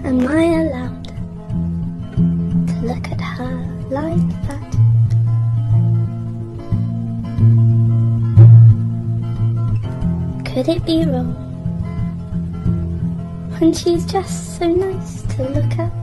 Am I allowed to look at her like that? Could it be wrong when she's just so nice to look at?